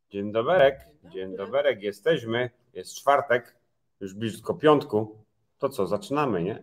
Dzień doberek, jesteśmy, jest czwartek, już blisko piątku, to co, zaczynamy, nie?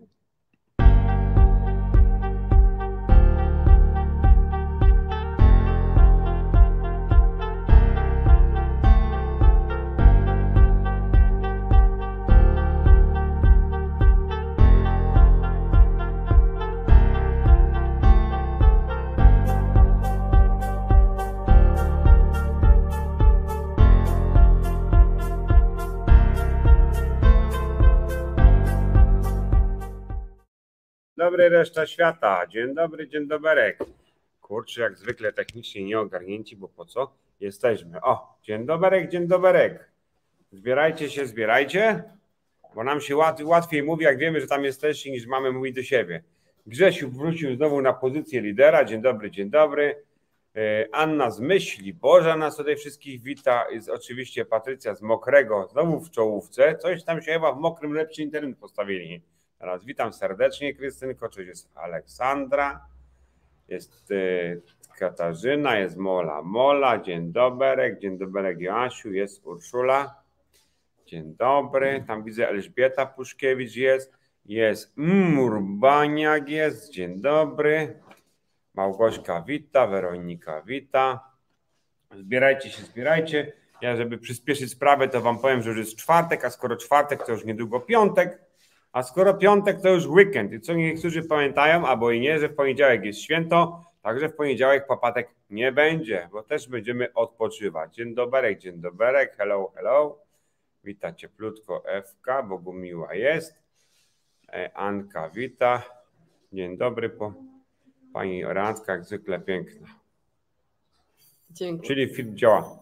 Dobry, reszta świata. Dzień doberek. Kurczę, jak zwykle technicznie nieogarnięci, bo po co? Jesteśmy. O, dzień doberek. Zbierajcie się, bo nam się łatwiej mówi, jak wiemy, że tam jesteście, niż mamy mówić do siebie. Grzesiu wrócił znowu na pozycję lidera. Dzień dobry. Anna z Myśli Boża nas tutaj wszystkich wita. Jest oczywiście Patrycja z Mokrego, znowu w czołówce. Coś tam się chyba w Mokrym lepszy internet postawili. Teraz witam serdecznie, Krystynko, cześć, jest Aleksandra, jest Katarzyna, jest Mola, dzień doberek Joasiu, jest Urszula, dzień dobry, tam widzę Elżbieta Puszkiewicz jest Urbaniak jest, dzień dobry, Małgośka wita, Weronika wita, zbierajcie, ja żeby przyspieszyć sprawę to wam powiem, że już jest czwartek, a skoro czwartek to już niedługo piątek, a skoro piątek to już weekend i co niektórzy pamiętają, albo i nie, że w poniedziałek jest święto, także w poniedziałek papatek nie będzie, bo też będziemy odpoczywać. Dzień doberek, hello. Wita cieplutko Ewka, Bogumiła jest. Anka wita. Dzień dobry, pani Randka, jak zwykle piękna. Dziękuję. Czyli fit działa.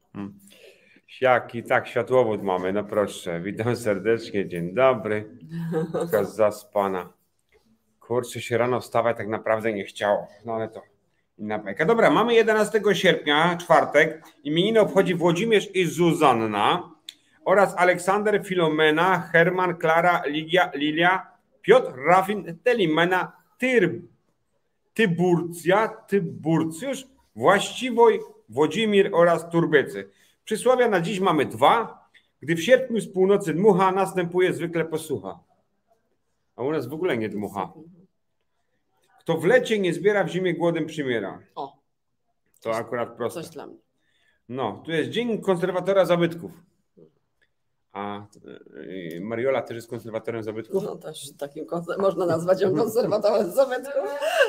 Jaki tak światłowód mamy, no proszę, witam serdecznie, dzień dobry, taka zaspana, kurczę się rano wstawać tak naprawdę nie chciało, no ale to inna bajka. Dobra, mamy 11 sierpnia, czwartek, imieniny obchodzi Włodzimierz i Zuzanna oraz Aleksander, Filomena, Herman, Klara, Lilia, Piotr, Rafin, Telimena, Tyburcjusz, Właściwoj, Włodzimir oraz Turbycy. Przysłowia na dziś mamy 2. Gdy w sierpniu z północy dmucha, następuje zwykle posłucha. A u nas w ogóle nie dmucha. Kto w lecie nie zbiera, w zimie głodem przymiera. O. To akurat proste. Coś dla mnie. No, tu jest Dzień Konserwatora Zabytków. A Mariola też jest konserwatorem zabytków? No też takim można nazwać ją konserwatorem zabytków.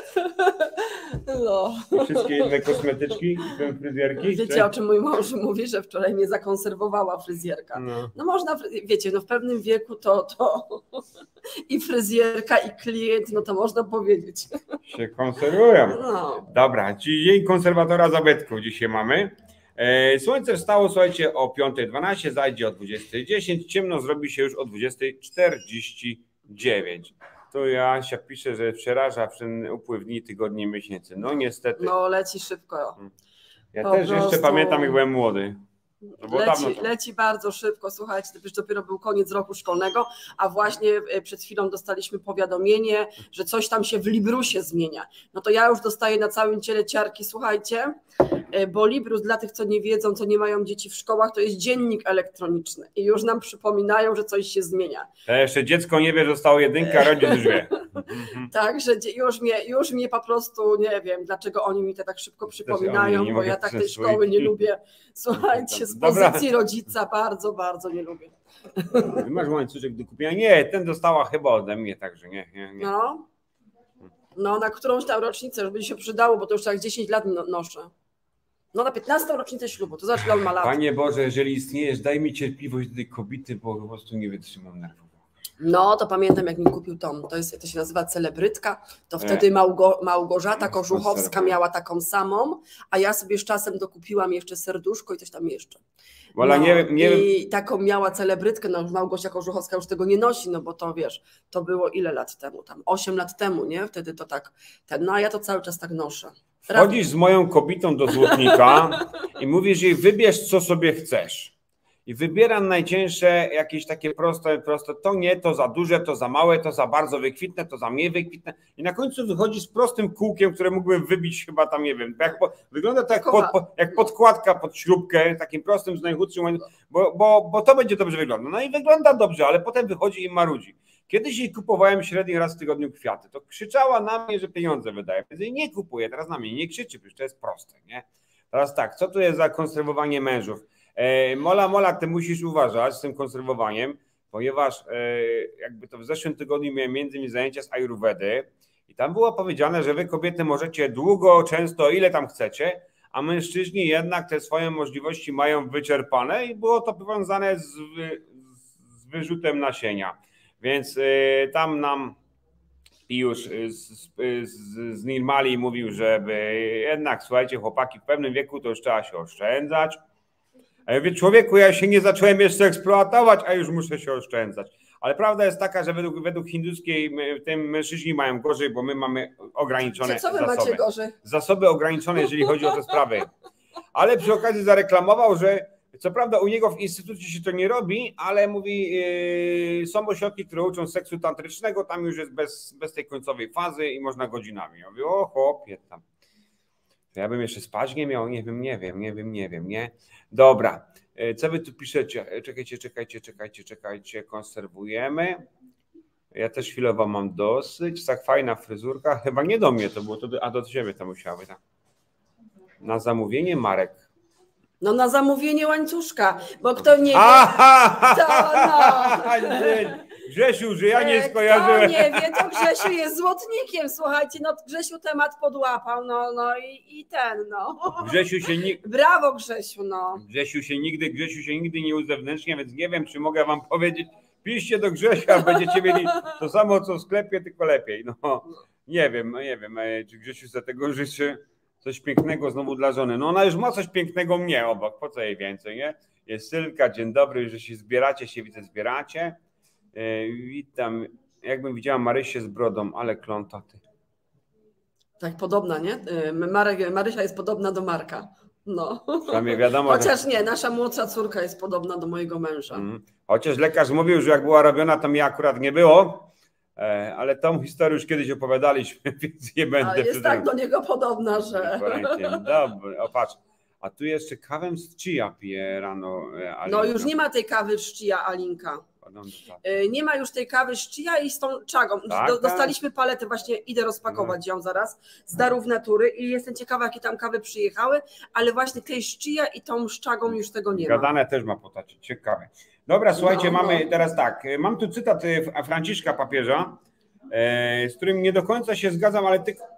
No. I wszystkie inne kosmetyczki, fryzjerki? Wiecie, o czym mój mąż mówi, że wczoraj nie zakonserwowała fryzjerka. No można, wiecie, no w pewnym wieku to i fryzjerka, i klient, no to można powiedzieć. Się konserwują. No. Dobra, dzień konserwatora zabytków dzisiaj mamy. Słońce wstało, słuchajcie, o 5:12, zajdzie o 20:10, ciemno zrobi się już o 20:49. Tu Jasia pisze, że przeraża upływ dni, tygodni, miesięcy. No niestety. No leci szybko. Ja też jeszcze pamiętam, jak byłem młody. Leci bardzo szybko, słuchajcie, to już dopiero był koniec roku szkolnego, a właśnie przed chwilą dostaliśmy powiadomienie, że coś tam się w Librusie zmienia. No to ja już dostaję na całym ciele ciarki, słuchajcie, bo Librus dla tych, co nie wiedzą, co nie mają dzieci w szkołach, to jest dziennik elektroniczny i już nam przypominają, że coś się zmienia. Ja jeszcze dziecko nie wie, że zostało 1, a rodzic już wie. Także już mnie po prostu, nie wiem, dlaczego oni mi to tak szybko przypominają, bo ja tak tej szkoły nie lubię. Słuchajcie, z pozycji rodzica bardzo, bardzo nie lubię. Masz łańcuszek do kupienia? Nie, ten dostała chyba ode mnie, także nie. No, na którąś tam rocznicę, żeby się przydało, bo to już tak 10 lat noszę. No na 15. rocznicę ślubu, to znaczy on ma lat. Panie Boże, jeżeli istniejesz, daj mi cierpliwość do tej kobiety, bo po prostu nie wytrzymam nerwów. No, to pamiętam, jak mi kupił to się nazywa celebrytka, to wtedy Małgorzata Kożuchowska miała taką samą, a ja sobie z czasem dokupiłam jeszcze serduszko i coś tam jeszcze. I taką miała celebrytkę, no Małgosia Kożuchowska już tego nie nosi, no bo to wiesz, to było ile lat temu, tam 8 lat temu, nie? Wtedy to tak, no a ja to cały czas tak noszę. Chodzisz z moją kobietą do złotnika i mówisz jej, wybierz co sobie chcesz. i wybieram najcięższe, jakieś takie proste, to nie, to za duże, to za małe, to za bardzo wykwitne, to za mniej wykwitne i na końcu wychodzi z prostym kółkiem, które mógłbym wybić chyba tam, nie wiem, wygląda to jak podkładka pod śrubkę, takim prostym, z najchudszym, bo to będzie dobrze wyglądać. No i wygląda dobrze, ale potem wychodzi i marudzi. Kiedyś jej kupowałem średnio raz w tygodniu kwiaty, to krzyczała na mnie, że pieniądze wydaje, więc jej nie kupuję, teraz na mnie nie krzyczy, przecież to jest proste, nie? Teraz tak, co tu jest za konserwowanie mężów? Mola, ty musisz uważać z tym konserwowaniem, ponieważ jakby to w zeszłym tygodniu miałem między innymi zajęcia z Ajurwedy i tam było powiedziane, że wy kobiety możecie długo, często, ile tam chcecie, a mężczyźni jednak te swoje możliwości mają wyczerpane i było to powiązane z wyrzutem nasienia. Więc tam nam Piusz z Nirmali mówił, żeby jednak, słuchajcie, chłopaki, w pewnym wieku to już trzeba się oszczędzać. A ja mówię, człowieku, ja się nie zacząłem jeszcze eksploatować, a już muszę się oszczędzać. Ale prawda jest taka, że według hinduskiej tym mężczyźni mają gorzej, bo my mamy ograniczone co wy macie gorzej? Zasoby ograniczone, jeżeli chodzi o te sprawy. Ale przy okazji zareklamował, że co prawda u niego w instytucie się to nie robi, ale mówi, są ośrodki, które uczą seksu tantrycznego, tam już jest bez tej końcowej fazy i można godzinami. Ja mówię, o chłopie tam. To ja bym jeszcze spać nie miał, nie wiem, nie? Dobra, co wy tu piszecie? Czekajcie, konserwujemy. Ja też chwilowo mam dosyć, tak fajna fryzurka, chyba nie do mnie to było, a do ciebie to musiało być. Na zamówienie Marek. No na zamówienie łańcuszka, bo kto nie wie, to no. Grzesiu, że ja nie skojarzyłem. Kto nie wie, to Grzesiu jest złotnikiem, słuchajcie, no Grzesiu temat podłapał, no i ten, no. Grzesiu się Brawo Grzesiu, no. Grzesiu się nigdy nie uzewnętrznia, więc nie wiem, czy mogę wam powiedzieć, piszcie do Grzesia, będziecie mieli to samo, co w sklepie, tylko lepiej, no. Nie wiem, czy Grzesiu za tego życzy. Coś pięknego znowu dla żony. No ona już ma coś pięknego mnie obok, po co jej więcej, nie? Jest Sylka, dzień dobry, że się zbieracie. Witam, jakbym widziała Marysię z brodą, ale kląta ty. Tak, podobna, nie? Marysia jest podobna do Marka. No. Przynajmniej wiadomo. Chociaż nie, nasza młodsza córka jest podobna do mojego męża. Chociaż lekarz mówił, że jak była robiona, to mnie akurat nie było. Ale tą historię już kiedyś opowiadaliśmy, więc nie będę. Ale jest tak do niego podobna, że... Dobry, o patrz. A tu jeszcze kawę z chia piję rano. Alinka. No już nie ma tej kawy z chia, Alinka. Nie ma już tej kawy z chia i z tą czagą. Dostaliśmy paletę, właśnie idę rozpakować ją zaraz z darów natury i jestem ciekawa, jakie tam kawy przyjechały, ale właśnie tej z chia i tą z czagą już tego nie ma. Gadane też ma potacie, ciekawe. Dobra, słuchajcie, mamy teraz tak, mam tu cytat Franciszka papieża, z którym nie do końca się zgadzam, ale ty...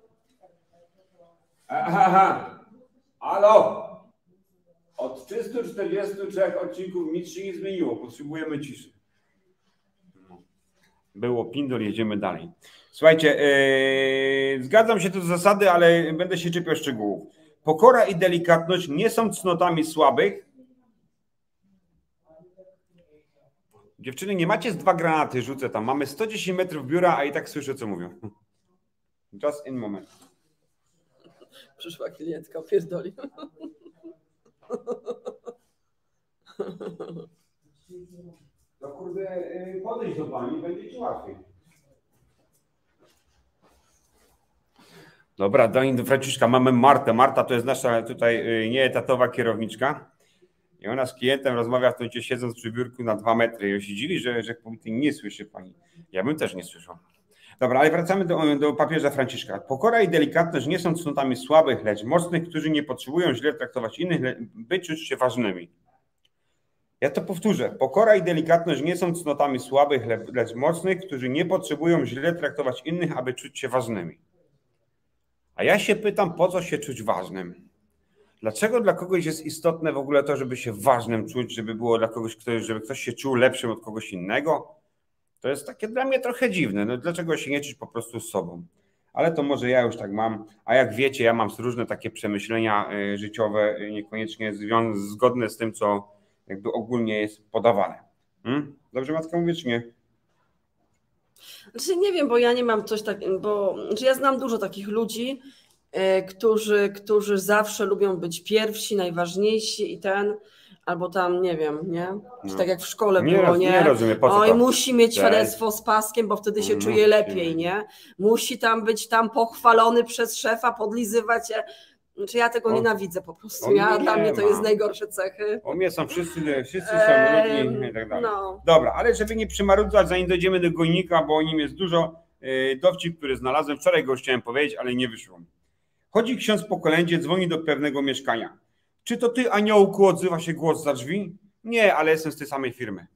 Halo! Od 343 odcinków nic się nie zmieniło, potrzebujemy ciszy. Było pindol, jedziemy dalej. Słuchajcie, zgadzam się tu z zasady, ale będę się czepiał szczegółów. Pokora i delikatność nie są cnotami słabych. Dziewczyny, nie macie z 2 granaty, rzucę tam. Mamy 110 metrów biura, a i tak słyszę, co mówią. Just in moment. Przyszła klientka, pierdoli. No kurde, podejdź do pani, będzie ci łatwiej. Dobra, do Franciszka mamy Martę. Marta to jest nasza tutaj nieetatowa kierowniczka. I ona z klientem rozmawia w tym momencie, siedząc przy biurku na 2 metry. I się dziwi, że nie słyszy pani. Ja bym też nie słyszał. Dobra, ale wracamy do papieża Franciszka. Pokora i delikatność nie są cnotami słabych, lecz mocnych, którzy nie potrzebują źle traktować innych, by czuć się ważnymi. Ja to powtórzę. Pokora i delikatność nie są cnotami słabych, lecz mocnych, którzy nie potrzebują źle traktować innych, aby czuć się ważnymi. A ja się pytam, po co się czuć ważnym? Dlaczego dla kogoś jest istotne w ogóle to, żeby się ważnym czuć, żeby było dla kogoś, żeby ktoś się czuł lepszym od kogoś innego? To jest takie dla mnie trochę dziwne. No dlaczego się nie czuć po prostu z sobą? Ale to może ja już tak mam. A jak wiecie, ja mam różne takie przemyślenia życiowe, niekoniecznie zgodne z tym, co jakby ogólnie jest podawane. Dobrze, Matka, mówię, czy nie? Znaczy nie wiem, bo ja nie mam coś takiego, bo ja znam dużo takich ludzi, którzy zawsze lubią być pierwsi, najważniejsi i Albo tam, nie wiem, nie? Czy tak jak w szkole Nie było, nie? Nie rozumiem, po co Oj, to? musi mieć świadectwo z paskiem, bo wtedy się czuje lepiej, nie? Musi tam być pochwalony przez szefa, podlizywać się. Znaczy ja tego nienawidzę po prostu. Dla mnie to jest najgorsze cechy. U mnie są wszyscy są ludzi i tak dalej. No. Dobra, ale żeby nie przymarudzać, zanim dojdziemy do gojnika, bo o nim jest dużo, dowcip, który znalazłem. Wczoraj go chciałem powiedzieć, ale nie wyszło. Chodzi ksiądz po kolędzie, dzwoni do pewnego mieszkania. Czy to ty, aniołku, odzywa się głos za drzwi? Nie, ale jestem z tej samej firmy.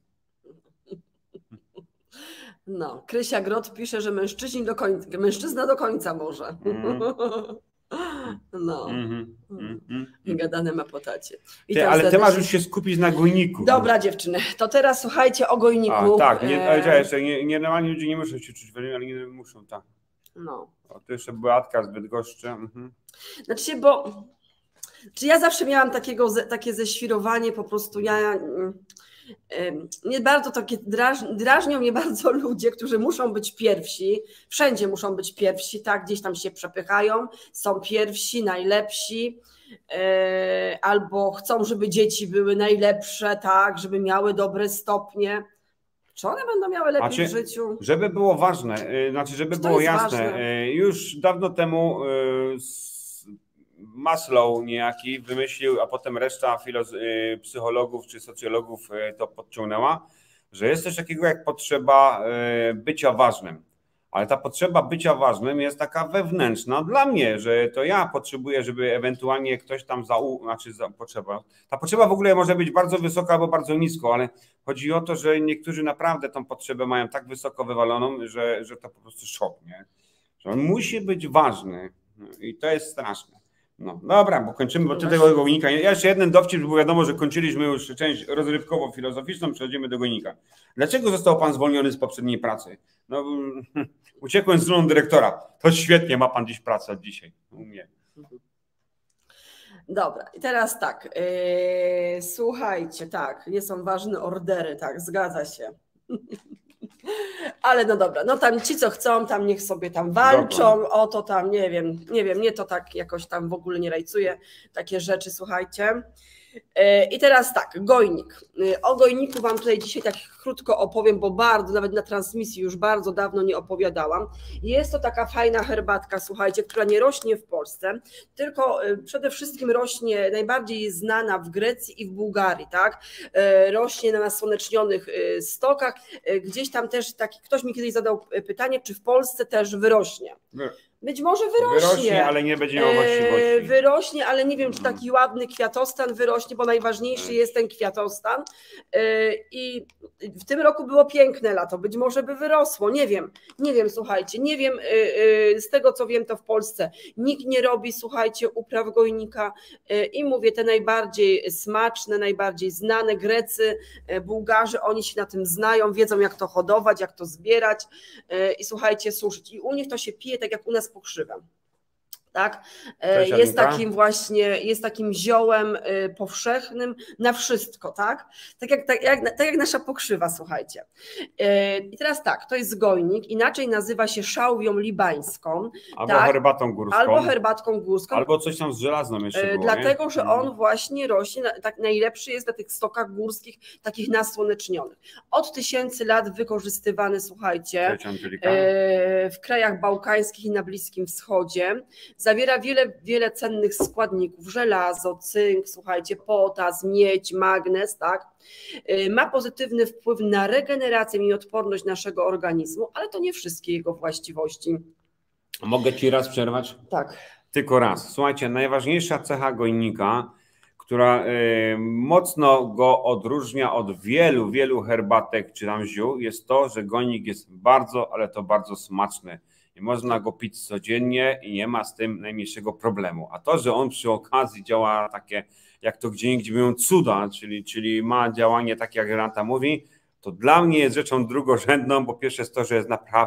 No, Krysia Grot pisze, że mężczyzna do końca może. No. Gadane ma po tacie. Ale ty masz już się skupić na gojniku. Dobra, dziewczyny, to teraz słuchajcie o gojniku. Tak, normalnie ludzie nie muszą się czuć, ale nie muszą, tak. No. To jeszcze Beatka z Bydgoszczy. Znaczy, czy ja zawsze miałam takie ześwirowanie, po prostu nie bardzo takie drażnią mnie bardzo ludzie, którzy muszą być pierwsi, wszędzie muszą być pierwsi, tak, gdzieś tam się przepychają, są pierwsi, najlepsi, albo chcą, żeby dzieci były najlepsze, tak, żeby miały dobre stopnie. Czy one będą miały lepiej w życiu? Żeby było ważne, żeby było jasne, już dawno temu Maslow niejaki wymyślił, a potem reszta psychologów czy socjologów to podciągnęła, że jest coś takiego jak potrzeba bycia ważnym. Ale ta potrzeba bycia ważnym jest taka wewnętrzna dla mnie, że to ja potrzebuję, żeby ewentualnie ktoś tam Ta potrzeba w ogóle może być bardzo wysoka albo bardzo nisko, ale chodzi o to, że niektórzy naprawdę tą potrzebę mają tak wysoko wywaloną, że to po prostu szok, nie? Że on musi być ważny i to jest straszne. No dobra, bo kończymy, bo tego gojnika. Ja jeszcze jeden dowcip, bo wiadomo, że kończyliśmy już część rozrywkowo-filozoficzną, przechodzimy do gojnika. Dlaczego został pan zwolniony z poprzedniej pracy? No, uciekłem z żoną dyrektora. To świetnie, ma pan dziś pracę od dzisiaj. U mnie. Dobra, i teraz tak. Słuchajcie, tak, nie są ważne ordery, tak, zgadza się. Ale no dobra, no tam ci, co chcą, tam niech sobie tam walczą, o to tam, nie wiem, mnie to tak jakoś tam w ogóle nie rajcuje, takie rzeczy, słuchajcie. I teraz tak, gojnik. O gojniku wam tutaj dzisiaj tak krótko opowiem, bo nawet na transmisji już bardzo dawno nie opowiadałam. Jest to taka fajna herbatka, słuchajcie, która nie rośnie w Polsce, tylko przede wszystkim rośnie, najbardziej jest znana w Grecji i w Bułgarii, tak? Rośnie na nasłonecznionych stokach. Gdzieś tam też ktoś mi kiedyś zadał pytanie, czy w Polsce też wyrośnie. Być może wyrośnie, ale nie będzie miał właściwości. Wyrośnie, ale nie wiem, czy taki ładny kwiatostan wyrośnie, bo najważniejszy jest ten kwiatostan. I w tym roku było piękne lato, być może by wyrosło, nie wiem, słuchajcie, nie wiem, z tego co wiem, to w Polsce nikt nie robi, słuchajcie, upraw gojnika i mówię, te najbardziej smaczne, najbardziej znane, Grecy, Bułgarzy, oni się na tym znają, wiedzą jak to hodować, jak to zbierać i słuchajcie, suszyć. I u nich to się pije tak jak u nas pokrzywem. Tak? Jest takim ziołem powszechnym na wszystko, tak? Tak jak nasza pokrzywa, słuchajcie. I teraz tak, to jest gojnik, inaczej nazywa się szałwią libańską. Albo herbatą górską. Albo herbatką górską. Albo coś tam z żelazną jeszcze było, dlatego, że on właśnie rośnie, tak najlepszy jest na tych stokach górskich, takich nasłonecznionych. Od 1000 lat wykorzystywany, słuchajcie, w krajach bałkańskich i na Bliskim Wschodzie. Zawiera wiele cennych składników, żelazo, cynk, słuchajcie, potas, miedź, magnez, tak? Ma pozytywny wpływ na regenerację i odporność naszego organizmu, ale to nie wszystkie jego właściwości. Mogę ci raz przerwać? Tak. Tylko raz. Słuchajcie, najważniejsza cecha gojnika, która mocno go odróżnia od wielu herbatek czy tam ziół, jest to, że gojnik jest bardzo, ale to bardzo smaczny. I można go pić codziennie i nie ma z tym najmniejszego problemu. A to, że on przy okazji działa takie, jak to gdzieindziej mówią, cuda, czyli ma działanie takie, jak Renata mówi, to dla mnie jest rzeczą drugorzędną, bo pierwsze jest to, że jest naprawdę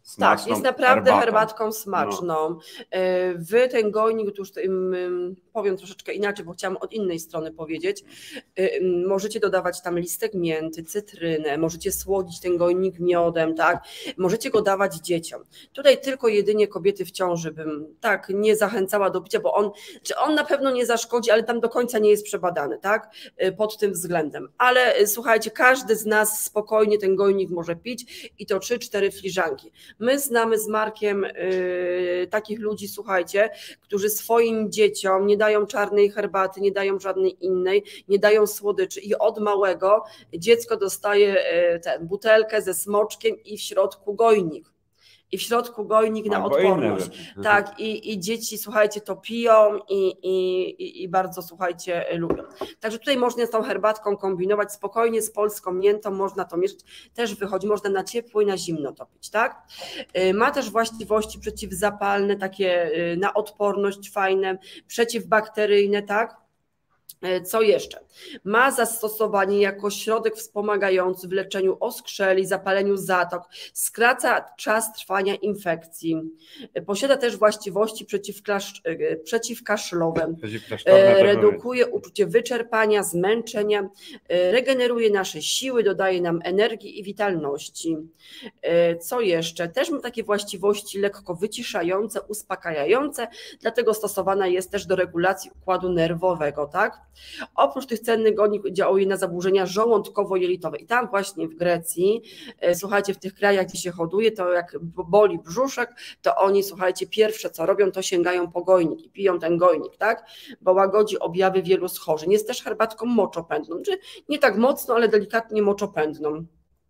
smaczną Tak, jest naprawdę herbatą. herbatką smaczną. Wy ten gojnik, już powiem troszeczkę inaczej, bo chciałam od innej strony powiedzieć, możecie dodawać tam listek mięty, cytrynę, możecie słodzić ten gojnik miodem, tak? Możecie go dawać dzieciom. Tutaj tylko jedynie kobiety w ciąży bym tak nie zachęcała do picia, bo on na pewno nie zaszkodzi, ale tam do końca nie jest przebadany, tak? Pod tym względem. Ale słuchajcie, każdy z nas spokojnie ten gojnik może pić i to 3-4 filiżanki. My znamy z Markiem takich ludzi, słuchajcie, którzy swoim dzieciom nie dają czarnej herbaty, nie dają żadnej innej, nie dają słodyczy i od małego dziecko dostaje butelkę ze smoczkiem i w środku gojnik. I w środku gojnik na odporność. Tak, i dzieci, słuchajcie, to piją i bardzo, słuchajcie, lubią. Także tutaj można z tą herbatką kombinować, spokojnie z polską miętą można to mieszać, też wychodzi, można na ciepło i na zimno to pić, tak? Ma też właściwości przeciwzapalne, takie na odporność fajne, przeciwbakteryjne, tak? Co jeszcze? Ma zastosowanie jako środek wspomagający w leczeniu oskrzeli, zapaleniu zatok, skraca czas trwania infekcji. Posiada też właściwości przeciwkaszlowe, redukuje uczucie wyczerpania, zmęczenia, regeneruje nasze siły, dodaje nam energii i witalności. Co jeszcze? Też ma takie właściwości lekko wyciszające, uspokajające, dlatego stosowana jest też do regulacji układu nerwowego, tak? Oprócz tych cennych gojnik działuje na zaburzenia żołądkowo-jelitowe i tam właśnie w Grecji, słuchajcie, w tych krajach, gdzie się hoduje, to jak boli brzuszek, to oni, słuchajcie, pierwsze co robią, to sięgają po gojnik i piją ten gojnik, tak? Bo łagodzi objawy wielu schorzeń. Jest też herbatką moczopędną, czy nie tak mocno, ale delikatnie moczopędną.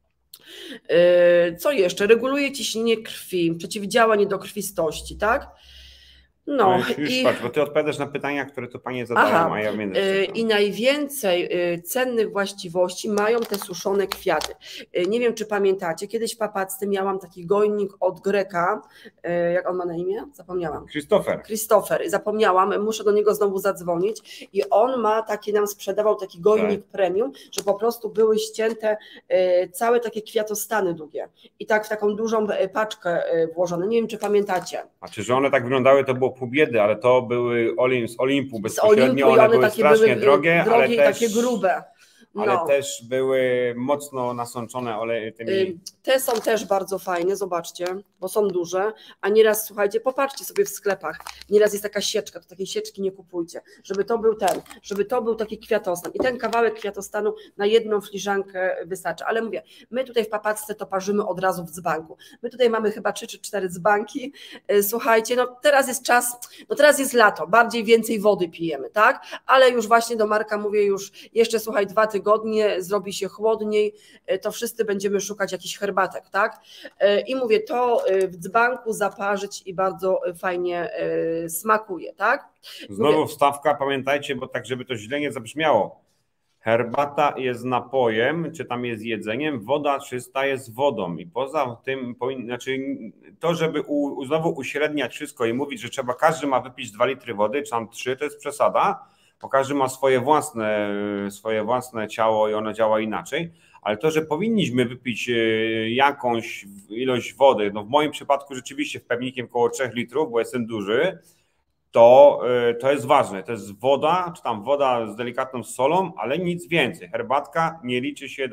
Co jeszcze? Reguluje ciśnienie krwi, przeciwdziała niedokrwistości, tak? No już patrz, bo ty odpowiadasz na pytania, które to panie zadają, a ja wiem. I najwięcej cennych właściwości mają te suszone kwiaty. Nie wiem, czy pamiętacie, kiedyś w Papactwie miałam taki gojnik od Greka, jak on ma na imię? Zapomniałam. Christopher, zapomniałam, muszę do niego znowu zadzwonić i on ma takie, nam sprzedawał taki gojnik premium, że po prostu były ścięte całe takie kwiatostany długie i tak w taką dużą paczkę włożone. Nie wiem, czy pamiętacie. A czy że one tak wyglądały, to było pół biedy, ale to były z Olimpu bezpośrednio, one były strasznie drogie, ale i też, takie grube. No. Ale też były mocno nasączone tymi... Te są też bardzo fajne, zobaczcie, bo są duże, a nieraz, słuchajcie, popatrzcie sobie w sklepach, nieraz jest taka sieczka, to takiej sieczki nie kupujcie, żeby to był taki kwiatostan i ten kawałek kwiatostanu na jedną filiżankę wystarczy, ale mówię, my tutaj w Papactwie to parzymy od razu w dzbanku, my tutaj mamy chyba 3 czy 4 dzbanki, słuchajcie, no teraz jest czas, no teraz jest lato, więcej wody pijemy, tak, ale już właśnie do Marka mówię, już jeszcze, słuchaj, 2 tygodnie, zrobi się chłodniej, to wszyscy będziemy szukać jakichś herbatek, tak? I mówię, to w dzbanku zaparzyć i bardzo fajnie smakuje, tak? Znowu wstawka, pamiętajcie, bo tak, żeby to źle nie zabrzmiało. Herbata jest napojem, czy tam jest jedzeniem, woda czysta jest wodą i poza tym, znaczy to, żeby znowu uśredniać wszystko i mówić, że każdy ma wypić 2 litry wody, czy tam 3, to jest przesada, bo każdy ma swoje własne ciało i ono działa inaczej, ale to, że powinniśmy wypić jakąś ilość wody, no w moim przypadku rzeczywiście wpewnikiem około 3 litrów, bo jestem duży, to jest ważne, to jest woda, czy tam woda z delikatną solą, ale nic więcej. Herbatka nie liczy się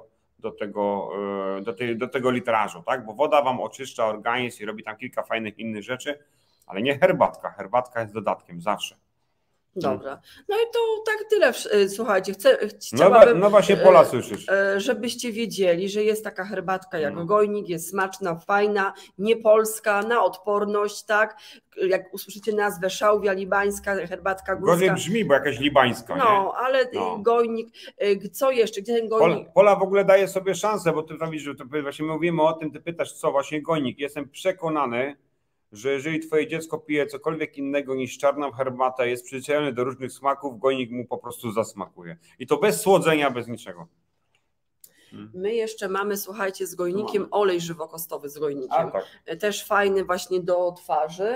do tego litrażu, tak? Bo woda wam oczyszcza organizm i robi tam kilka fajnych innych rzeczy, ale nie herbatka. Herbatka jest dodatkiem zawsze. Dobra, no i to tak tyle, słuchajcie, chciałabym, no właśnie Pola słyszysz. Żebyście wiedzieli, że jest taka herbatka jak gojnik, jest smaczna, fajna, niepolska, na odporność, tak, jak usłyszycie nazwę szałwia libańska, herbatka górska. Gorzej brzmi, bo jakaś libańska, no, nie? Ale gojnik, co jeszcze, gdzie ten gojnik? Pola w ogóle daje sobie szansę, bo ty mówisz, że to właśnie mówimy o tym, ty pytasz co, właśnie gojnik, jestem przekonany, że jeżeli twoje dziecko pije cokolwiek innego niż czarną herbatę, jest przyzwyczajony do różnych smaków, gojnik mu po prostu zasmakuje. I to bez słodzenia, bez niczego. My jeszcze mamy, słuchajcie, z gojnikiem olej żywokostowy z gojnikiem. Też fajny właśnie do twarzy.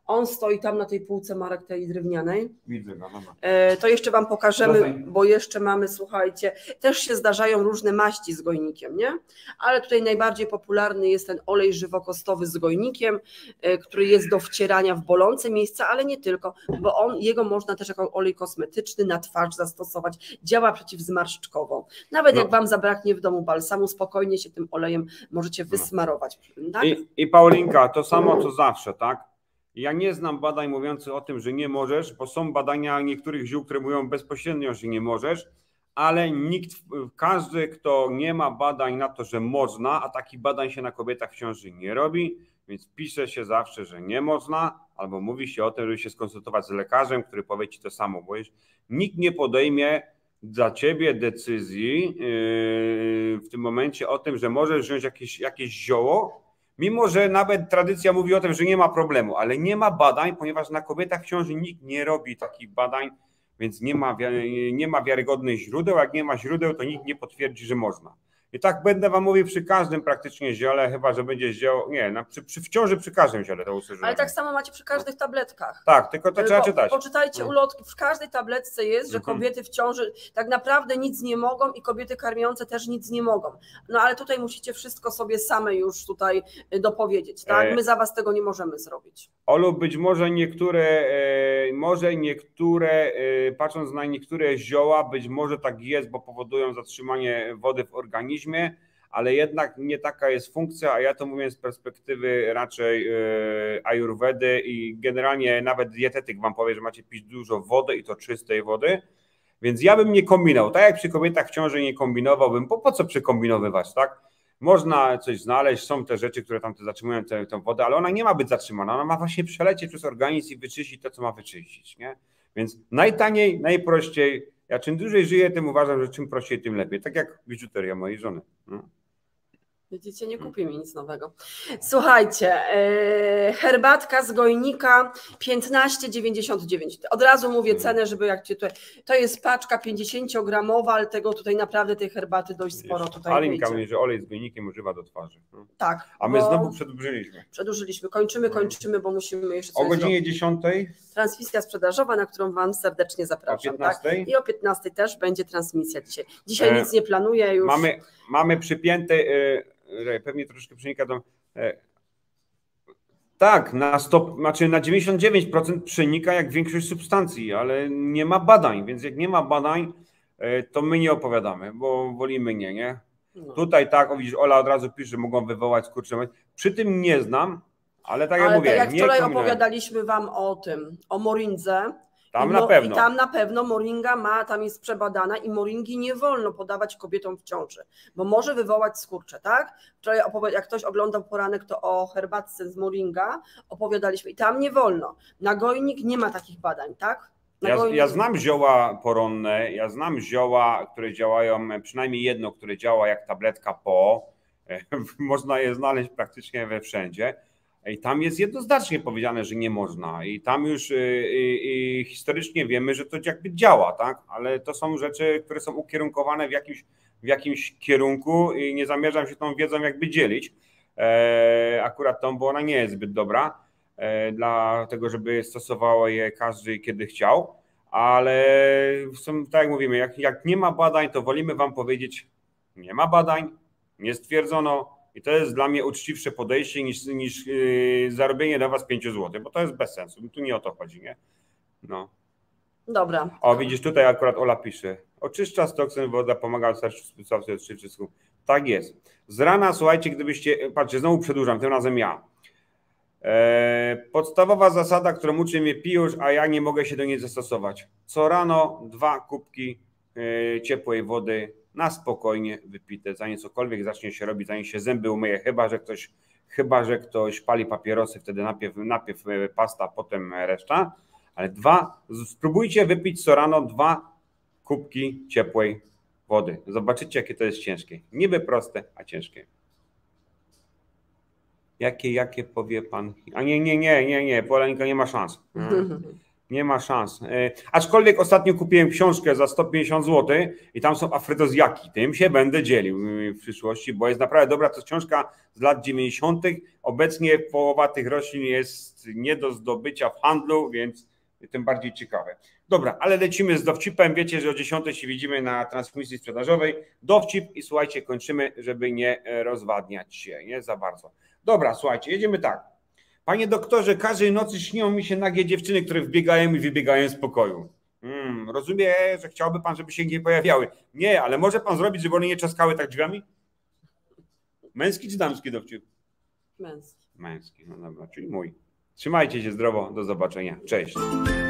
On stoi tam na tej półce, Marek, tej drewnianej. Widzę go, dobra. To jeszcze Wam pokażemy, bo jeszcze mamy, słuchajcie, też się zdarzają różne maści z gojnikiem, nie? Ale tutaj najbardziej popularny jest ten olej żywokostowy z gojnikiem, który jest do wcierania w bolące miejsca, ale nie tylko, bo jego można też jako olej kosmetyczny na twarz zastosować, działa przeciwzmarszczkowo. Nawet jak Wam zabraknie w domu balsamu, spokojnie się tym olejem możecie wysmarować. Tak? I Paulinka, to samo co zawsze, tak? Ja nie znam badań mówiących o tym, że nie możesz, bo są badania niektórych ziół, które mówią bezpośrednio, że nie możesz, ale każdy, kto nie ma badań na to, że można, a takich badań się na kobietach w ciąży nie robi, więc pisze się zawsze, że nie można, albo mówi się o tym, żeby się skonsultować z lekarzem, który powie ci to samo, bo nikt nie podejmie dla ciebie decyzji w tym momencie o tym, że możesz wziąć jakieś zioło, mimo że nawet tradycja mówi o tym, że nie ma problemu, ale nie ma badań, ponieważ na kobietach w ciąży nikt nie robi takich badań, więc nie ma wiarygodnych źródeł. Jak nie ma źródeł, to nikt nie potwierdzi, że można. I tak będę wam mówił przy każdym praktycznie ziole, chyba że będzie zioło, w ciąży przy każdym ziole to usłyszałem. Ale tak samo macie przy każdych tabletkach. Tak, tylko to trzeba czytać. Poczytajcie ulotki, w każdej tabletce jest, że kobiety w ciąży tak naprawdę nic nie mogą i kobiety karmiące też nic nie mogą. No ale tutaj musicie wszystko sobie same już tutaj dopowiedzieć, tak? My za was tego nie możemy zrobić. Olu, być może niektóre, patrząc na niektóre zioła, być może tak jest, bo powodują zatrzymanie wody w organizmie, ale jednak nie taka jest funkcja, a ja to mówię z perspektywy raczej ajurwedy i generalnie nawet dietetyk wam powie, że macie pić dużo wody i to czystej wody, więc ja bym nie kombinował, tak jak przy kobietach w ciąży nie kombinowałbym, po co przekombinowywać, tak? Można coś znaleźć, są te rzeczy, które tam zatrzymują tę wodę, ale ona nie ma być zatrzymana, ona ma właśnie przelecieć przez organizm i wyczyścić to, co ma wyczyścić, nie? Więc najtaniej, najprościej, ja czym dłużej żyję, tym uważam, że czym prościej, tym lepiej, tak jak biżuteria mojej żony. No. Widzicie, nie kupi mi nic nowego. Słuchajcie, herbatka z gojnika 15,99. Od razu mówię cenę, żeby jak cię tutaj. To jest paczka 50-gramowa, ale tego tutaj naprawdę tej herbaty dość sporo tutaj Alinka mówi, że olej z gojnikiem używa do twarzy. No. Tak. A my znowu przedłużyliśmy. Kończymy, bo musimy jeszcze coś o godzinie 10. Transmisja sprzedażowa, na którą wam serdecznie zapraszam. O 15. Tak? I o 15 też będzie transmisja dzisiaj. Dzisiaj nic nie planuję już. Mamy przypięte, pewnie troszkę przenika do... Tak, na 99% przenika jak większość substancji, ale nie ma badań, więc jak nie ma badań, to my nie opowiadamy, bo wolimy nie? No. Tutaj tak, widzisz, Ola od razu pisze, że mogą wywołać skurcze. Przy tym nie znam, ale tak jak mówię... Tak jak wczoraj opowiadaliśmy wam o tym, o moringze, I tam na pewno moringa tam jest przebadana i moringi nie wolno podawać kobietom w ciąży, bo może wywołać skurcze, tak? Wczoraj jak ktoś oglądał poranek, to o herbatce z moringa opowiadaliśmy i tam nie wolno. Na gojnik nie ma takich badań, tak? Ja znam zioła poronne, ja znam zioła, które działają, przynajmniej jedno, które działa jak tabletka można je znaleźć praktycznie we wszędzie. I tam jest jednoznacznie powiedziane, że nie można i tam już historycznie wiemy, że to jakby działa, tak? Ale to są rzeczy, które są ukierunkowane w jakimś kierunku i nie zamierzam się tą wiedzą jakby dzielić, akurat tą, bo ona nie jest zbyt dobra, dlatego żeby stosowało je każdy kiedy chciał, ale są, tak jak mówimy, jak nie ma badań, to wolimy wam powiedzieć, nie ma badań, nie stwierdzono, i to jest dla mnie uczciwsze podejście niż zarobienie dla was 5 zł, bo to jest bez sensu. Tu nie o to chodzi, nie? No. Dobra. O, widzisz, tutaj akurat Ola pisze. Oczyszcza z toksyn woda, pomaga w wszystkim. Tak jest. Z rana, słuchajcie, gdybyście... Patrzcie, znowu przedłużam, tym razem ja. Podstawowa zasada, którą uczy mnie Pijusz, a ja nie mogę się do niej zastosować. Co rano 2 kubki ciepłej wody na spokojnie wypite, zanim cokolwiek zacznie się robić, zanim się zęby umyje, chyba że ktoś pali papierosy, wtedy najpierw pasta, potem reszta, ale spróbujcie wypić co rano 2 kubki ciepłej wody. Zobaczycie, jakie to jest ciężkie. Niby proste, a ciężkie. Jakie powie pan? A nie, Poleńka nie ma szans. Nie ma szans. Aczkolwiek ostatnio kupiłem książkę za 150 zł i tam są afrodozjaki. Tym się będę dzielił w przyszłości, bo jest naprawdę dobra. To jest książka z lat 90. Obecnie połowa tych roślin jest nie do zdobycia w handlu, więc tym bardziej ciekawe. Dobra, ale lecimy z dowcipem. Wiecie, że o 10 się widzimy na transmisji sprzedażowej. Dowcip i słuchajcie, kończymy, żeby nie rozwadniać się, nie za bardzo. Dobra, słuchajcie, jedziemy tak. Panie doktorze, każdej nocy śnią mi się nagie dziewczyny, które wbiegają i wybiegają z pokoju. Rozumiem, że chciałby pan, żeby się nie pojawiały. Nie, ale może pan zrobić, żeby one nie trzaskały tak drzwiami? Męski czy damski dowcip? Męski. Męski, no dobra, czyli mój. Trzymajcie się zdrowo, do zobaczenia. Cześć.